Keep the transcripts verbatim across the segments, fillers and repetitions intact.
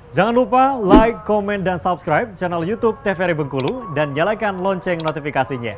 Jangan lupa like, komen, dan subscribe channel YouTube T V R I Bengkulu dan nyalakan lonceng notifikasinya.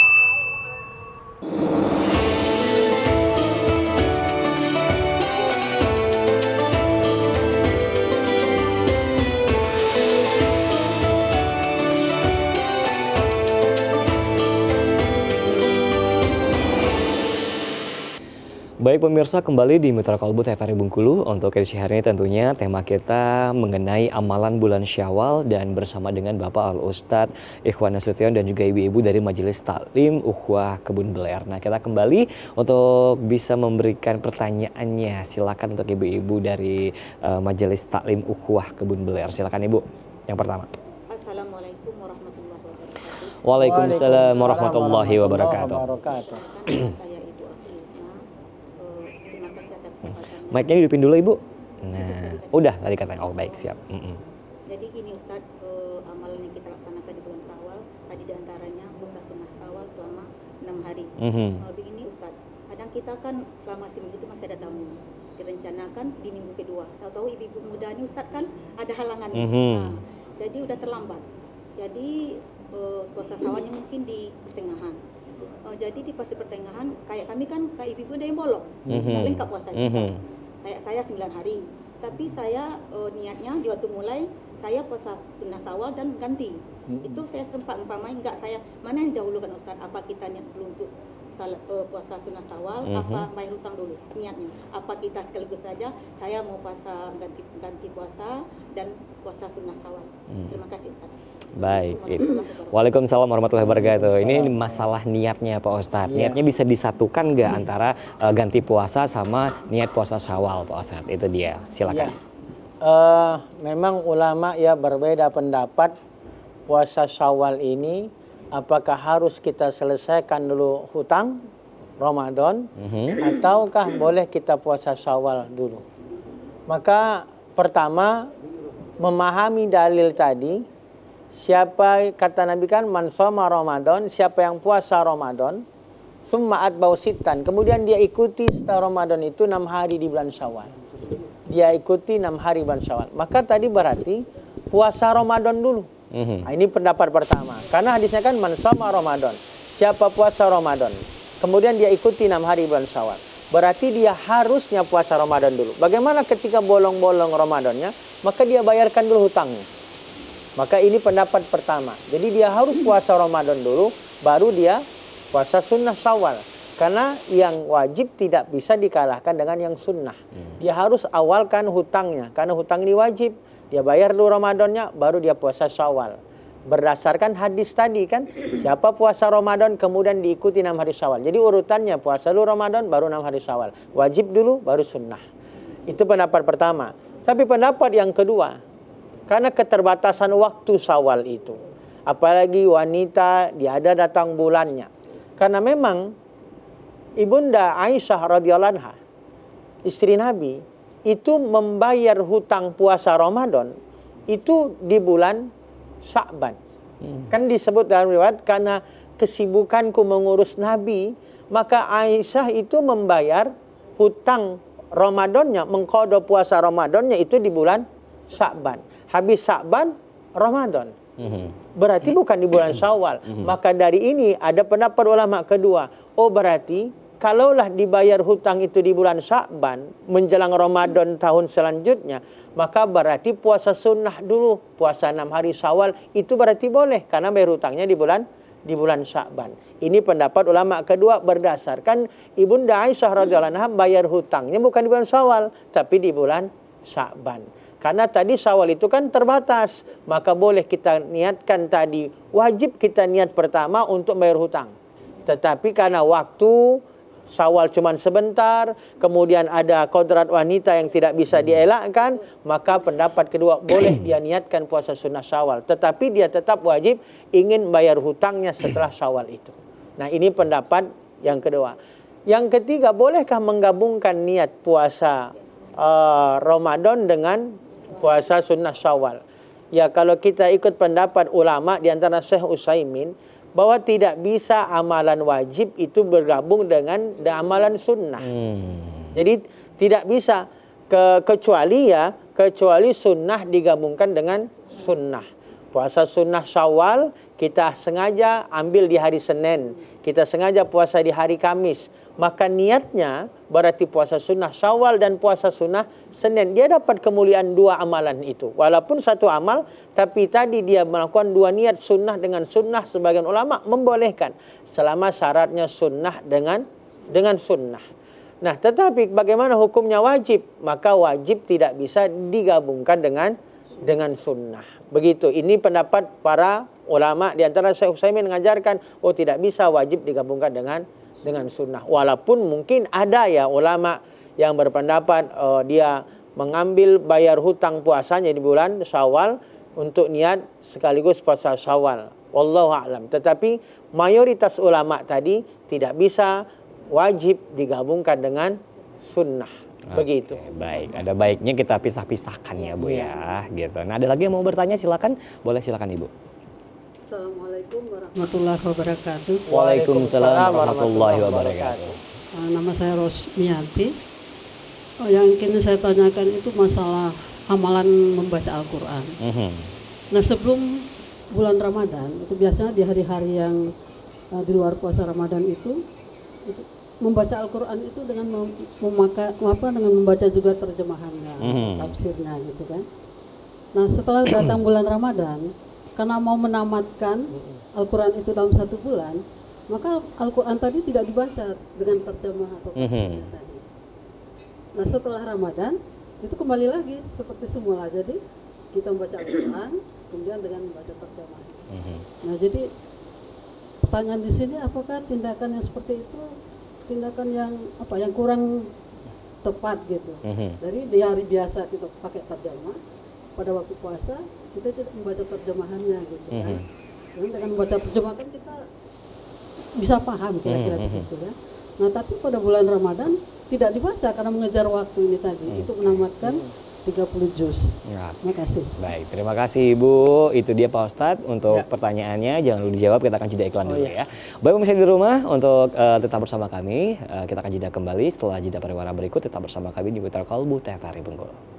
Baik pemirsa, kembali di Mitra Kalbu T V R I Bengkulu. Untuk edisi hari ini tentunya tema kita mengenai amalan bulan Syawal dan bersama dengan Bapak Al-Ustadz Ikhwan Nasution dan juga ibu-ibu dari Majelis Taklim Ukhuwah Kebun Beler. Nah, kita kembali untuk bisa memberikan pertanyaannya. Silakan untuk ibu-ibu dari uh, Majelis Taklim Ukhuwah Kebun Beler. Silakan Ibu. Yang pertama. Assalamualaikum warahmatullahi wabarakatuh. Waalaikumsalam warahmatullahi wabarakatuh. Mic-nya hidupin dulu Ibu. Nah, udah tadi katanya. Oh baik, siap. Mm -mm. Jadi gini Ustadz, uh, amalan yang kita laksanakan di bulan Syawal, tadi diantaranya puasa sunnah Syawal selama enam hari. Mm -hmm. Nah, begini Ustadz, kadang kita kan selama seminggu itu masih ada tamu, direncanakan di minggu kedua. Tahu-tahu ibu-ibu muda ini Ustadz kan ada halangan. Mm -hmm. Nah, jadi udah terlambat. Jadi uh, puasa Syawalnya mungkin di pertengahan. Uh, jadi di fase pertengahan, kayak kami kan kayak ibu-ibu ada yang bolong, mm -hmm. lengkap puasanya. Mm -hmm. Kayak saya sembilan hari, tapi saya uh, niatnya di waktu mulai saya puasa sunnah Syawal dan ganti. Hmm. Itu saya sempat umpamanya enggak saya mana yang dahulukan Ustaz? Apa kita niat dulu untuk sal, uh, puasa sunnah Syawal, hmm. apa bayar hutang dulu niatnya? Apa kita sekaligus saja saya mau puasa ganti ganti puasa dan puasa sunnah Syawal. Hmm. Terima kasih Ustaz. Baik, waalaikumsalam warahmatullahi wabarakatuh. Ini masalah niatnya Pak Ustadz. Yeah. Niatnya bisa disatukan nggak hmm. antara uh, ganti puasa sama niat puasa Syawal Pak Ustadz? Itu dia, silakan. Yeah. Uh, memang ulama ya berbeda pendapat puasa Syawal ini apakah harus kita selesaikan dulu hutang Ramadan mm-hmm. ataukah boleh kita puasa Syawal dulu. Maka pertama memahami dalil tadi. Siapa kata Nabi kan man shoma Ramadan, siapa yang puasa Ramadan, summa atba'u sittan, kemudian dia ikuti setelah Ramadan itu enam hari di bulan Syawal. Dia ikuti enam hari bulan Syawal. Maka tadi berarti puasa Ramadan dulu. Mm-hmm. Nah, ini pendapat pertama. Karena hadisnya kan man shoma Ramadan, siapa puasa Ramadan, kemudian dia ikuti enam hari bulan Syawal. Berarti dia harusnya puasa Ramadan dulu. Bagaimana ketika bolong-bolong Ramadannya? Maka dia bayarkan dulu hutangnya. Maka ini pendapat pertama. Jadi dia harus puasa Ramadan dulu, baru dia puasa sunnah Syawal. Karena yang wajib tidak bisa dikalahkan dengan yang sunnah. Hmm. Dia harus awalkan hutangnya. Karena hutang ini wajib. Dia bayar dulu Ramadannya, baru dia puasa Syawal. Berdasarkan hadis tadi kan, siapa puasa Ramadan kemudian diikuti enam hari Syawal. Jadi urutannya puasa dulu Ramadan, baru enam hari Syawal. Wajib dulu, baru sunnah. Itu pendapat pertama. Tapi pendapat yang kedua, karena keterbatasan waktu Syawal itu. Apalagi wanita, dia ada datang bulannya. Karena memang Ibunda Aisyah radhiyallahu anha, istri Nabi, itu membayar hutang puasa Ramadan itu di bulan Sya'ban. Hmm. Kan disebut dalam riwayat, karena kesibukanku mengurus Nabi, maka Aisyah itu membayar hutang Ramadannya, mengqadha puasa Ramadannya itu di bulan Sya'ban. Habis Sya'ban, Ramadan. Mm-hmm. Berarti bukan di bulan Syawal. Mm-hmm. Maka dari ini ada pendapat ulama kedua. Oh berarti kalaulah dibayar hutang itu di bulan Sya'ban menjelang Ramadan tahun selanjutnya, maka berarti puasa sunnah dulu, puasa enam hari Syawal itu berarti boleh karena bayar hutangnya di bulan di bulan Sya'ban. Ini pendapat ulama kedua berdasarkan Ibunda Aisyah radhiyallahu anha bayar hutangnya bukan di bulan Syawal tapi di bulan Sya'ban. Karena tadi Syawal itu kan terbatas, maka boleh kita niatkan tadi, wajib kita niat pertama untuk bayar hutang. Tetapi karena waktu Syawal cuma sebentar, kemudian ada kodrat wanita yang tidak bisa dielakkan, maka pendapat kedua boleh dia niatkan puasa sunnah Syawal. Tetapi dia tetap wajib ingin bayar hutangnya setelah Syawal itu. Nah ini pendapat yang kedua. Yang ketiga, bolehkah menggabungkan niat puasa uh, Ramadan dengan puasa sunnah Syawal? Ya kalau kita ikut pendapat ulama di antara Syekh Utsaimin bahwa tidak bisa amalan wajib itu bergabung dengan amalan sunnah. Hmm. Jadi tidak bisa ke, kecuali ya kecuali sunnah digabungkan dengan sunnah. Puasa sunnah Syawal kita sengaja ambil di hari Senin, kita sengaja puasa di hari Kamis, maka niatnya berarti puasa sunnah Syawal dan puasa sunnah Senin. Dia dapat kemuliaan dua amalan itu. Walaupun satu amal, tapi tadi dia melakukan dua niat, sunnah dengan sunnah. Sebagian ulama membolehkan selama syaratnya sunnah dengan dengan sunnah. Nah, tetapi bagaimana hukumnya wajib? Maka wajib tidak bisa digabungkan dengan dengan sunnah. Begitu. Ini pendapat para ulama. Di antara Syekh Utsaimin mengajarkan, oh tidak bisa wajib digabungkan dengan dengan sunnah. Walaupun mungkin ada ya ulama yang berpendapat uh, dia mengambil bayar hutang puasanya di bulan Syawal untuk niat sekaligus puasa Syawal. Wallahu a'lam. Tetapi mayoritas ulama tadi tidak bisa wajib digabungkan dengan sunnah. Begitu. Oke, baik, ada baiknya kita pisah-pisahkan ya Bu ya, gitu. Nah, ada lagi yang mau bertanya, silakan, boleh silakan Ibu. Assalamualaikum warahmatullahi wabarakatuh. Waalaikumsalam warahmatullahi wabarakatuh. Uh, nama saya Rosmianti. Oh, yang ingin saya tanyakan itu masalah amalan membaca Al-Quran. Mm-hmm. Nah, sebelum bulan Ramadan itu biasanya di hari-hari yang uh, di luar puasa Ramadan itu, itu membaca Al-Quran itu dengan memakai apa dengan membaca juga terjemahannya, mm-hmm. tafsirnya gitu kan. Nah, setelah datang bulan Ramadan, karena mau menamatkan Al-Quran itu dalam satu bulan, maka Al-Quran tadi tidak dibaca dengan terjemah atau tafsirnya mm-hmm. tadi. Nah, setelah Ramadan itu kembali lagi seperti semula. Jadi kita membaca Al-Quran kemudian dengan membaca terjemah. Mm-hmm. Nah, jadi pertanyaan di sini, apakah tindakan yang seperti itu tindakan yang apa yang kurang tepat gitu. Mm-hmm. Dari di hari biasa kita pakai terjemah, pada waktu puasa kita tidak membaca terjemahannya gitu kan. Mm-hmm. Dan dengan membaca terjemah kan kita bisa paham kira-kira mm-hmm. gitu ya. Nah, tapi pada bulan Ramadan tidak dibaca karena mengejar waktu ini tadi. Mm-hmm. Itu menamatkan tiga puluh juz. Ya. Terima kasih. Baik, terima kasih Ibu. Itu dia Pak Ustadz untuk ya. Pertanyaannya. Jangan lupa dijawab, kita akan jeda iklan oh, dulu ya. ya. Baik pemirsa di rumah, untuk uh, tetap bersama kami. Uh, kita akan jeda kembali setelah jeda pariwara berikut. Tetap bersama kami di Mitra Kalbu T V R I Bengkulu.